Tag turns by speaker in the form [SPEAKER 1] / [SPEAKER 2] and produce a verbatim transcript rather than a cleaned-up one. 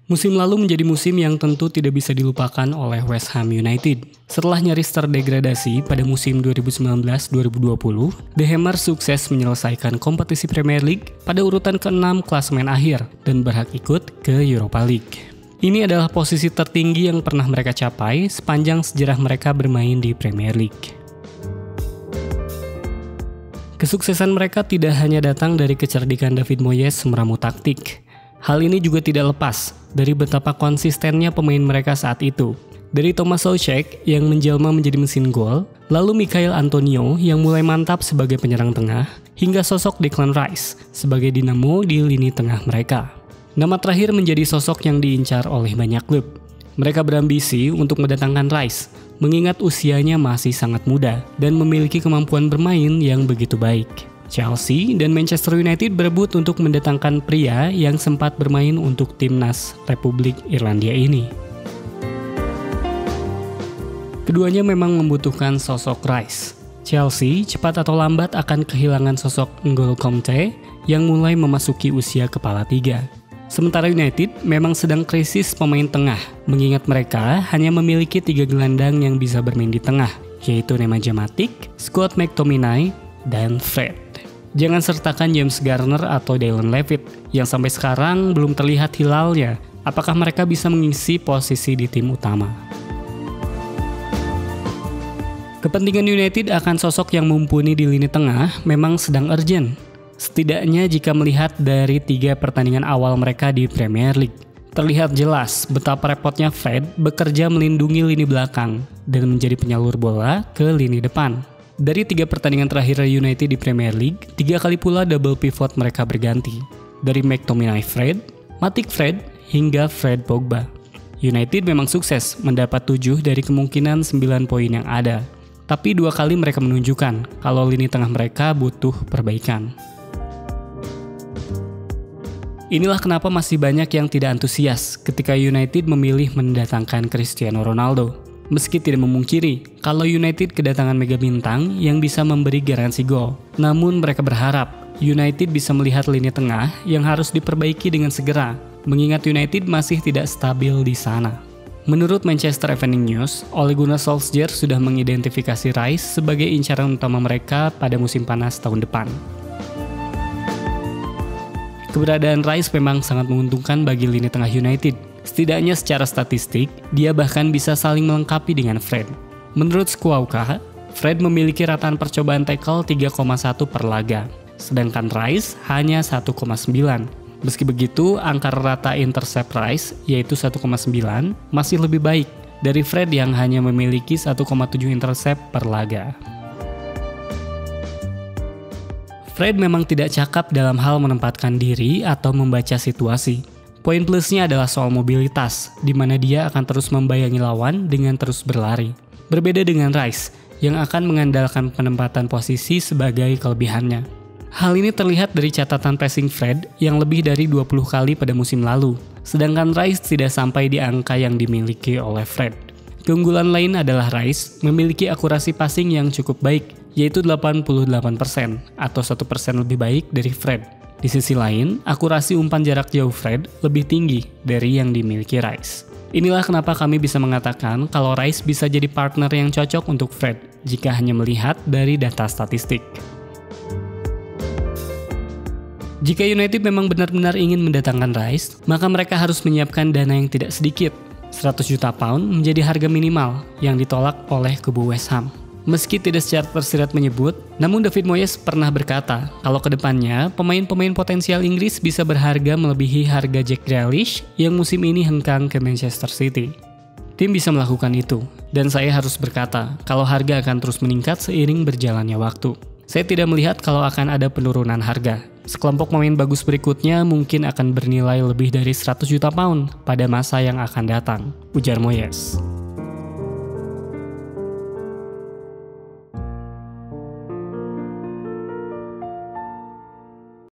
[SPEAKER 1] Musim lalu menjadi musim yang tentu tidak bisa dilupakan oleh West Ham United. Setelah nyaris terdegradasi pada musim dua ribu sembilan belas dua ribu dua puluh, The Hammers sukses menyelesaikan kompetisi Premier League pada urutan keenam klasemen akhir dan berhak ikut ke Europa League. Ini adalah posisi tertinggi yang pernah mereka capai sepanjang sejarah mereka bermain di Premier League. Kesuksesan mereka tidak hanya datang dari kecerdikan David Moyes meramu taktik. Hal ini juga tidak lepas dari betapa konsistennya pemain mereka saat itu. Dari Thomas Soucek yang menjelma menjadi mesin gol, lalu Michail Antonio yang mulai mantap sebagai penyerang tengah, hingga sosok Declan Rice sebagai dinamo di lini tengah mereka. Nama terakhir menjadi sosok yang diincar oleh banyak klub. Mereka berambisi untuk mendatangkan Rice, mengingat usianya masih sangat muda dan memiliki kemampuan bermain yang begitu baik. Chelsea dan Manchester United berebut untuk mendatangkan pria yang sempat bermain untuk timnas Republik Irlandia ini. Keduanya memang membutuhkan sosok Rice. Chelsea cepat atau lambat akan kehilangan sosok N'Golo Kanté yang mulai memasuki usia kepala tiga. Sementara United memang sedang krisis pemain tengah, mengingat mereka hanya memiliki tiga gelandang yang bisa bermain di tengah, yaitu Nemanja Matic, Scott McTominay, dan Fred. Jangan sertakan James Garner atau Dylan Levitt yang sampai sekarang belum terlihat hilalnya apakah mereka bisa mengisi posisi di tim utama. Kepentingan United akan sosok yang mumpuni di lini tengah memang sedang urgent. Setidaknya jika melihat dari tiga pertandingan awal mereka di Premier League, terlihat jelas betapa repotnya Fred bekerja melindungi lini belakang dan menjadi penyalur bola ke lini depan. Dari tiga pertandingan terakhir United di Premier League, tiga kali pula double pivot mereka berganti. Dari McTominay Fred, Matic Fred, hingga Fred Pogba. United memang sukses mendapat tujuh dari kemungkinan sembilan poin yang ada. Tapi dua kali mereka menunjukkan kalau lini tengah mereka butuh perbaikan. Inilah kenapa masih banyak yang tidak antusias ketika United memilih mendatangkan Cristiano Ronaldo. Meski tidak memungkiri kalau United kedatangan mega bintang yang bisa memberi garansi gol. Namun mereka berharap United bisa melihat lini tengah yang harus diperbaiki dengan segera, mengingat United masih tidak stabil di sana. Menurut Manchester Evening News, Ole Gunnar Solskjaer sudah mengidentifikasi Rice sebagai incaran utama mereka pada musim panas tahun depan. Keberadaan Rice memang sangat menguntungkan bagi lini tengah United. Setidaknya secara statistik, dia bahkan bisa saling melengkapi dengan Fred. Menurut Squawka, Fred memiliki rataan percobaan tackle tiga koma satu per laga, sedangkan Rice hanya satu koma sembilan. Meski begitu, angka rata intercept Rice, yaitu satu koma sembilan, masih lebih baik dari Fred yang hanya memiliki satu koma tujuh intercept per laga. Fred memang tidak cakap dalam hal menempatkan diri atau membaca situasi. Poin plusnya adalah soal mobilitas, di mana dia akan terus membayangi lawan dengan terus berlari. Berbeda dengan Rice, yang akan mengandalkan penempatan posisi sebagai kelebihannya. Hal ini terlihat dari catatan pressing Fred yang lebih dari dua puluh kali pada musim lalu, sedangkan Rice tidak sampai di angka yang dimiliki oleh Fred. Keunggulan lain adalah Rice memiliki akurasi passing yang cukup baik, yaitu delapan puluh delapan persen atau satu persen lebih baik dari Fred. Di sisi lain, akurasi umpan jarak jauh Fred lebih tinggi dari yang dimiliki Rice. Inilah kenapa kami bisa mengatakan kalau Rice bisa jadi partner yang cocok untuk Fred jika hanya melihat dari data statistik. Jika United memang benar-benar ingin mendatangkan Rice, maka mereka harus menyiapkan dana yang tidak sedikit. seratus juta pound menjadi harga minimal yang ditolak oleh kubu West Ham. Meski tidak secara tersirat menyebut, namun David Moyes pernah berkata kalau kedepannya pemain-pemain potensial Inggris bisa berharga melebihi harga Jack Grealish yang musim ini hengkang ke Manchester City. Tim bisa melakukan itu, dan saya harus berkata kalau harga akan terus meningkat seiring berjalannya waktu. Saya tidak melihat kalau akan ada penurunan harga. Sekelompok pemain bagus berikutnya mungkin akan bernilai lebih dari seratus juta pound pada masa yang akan datang, ujar Moyes.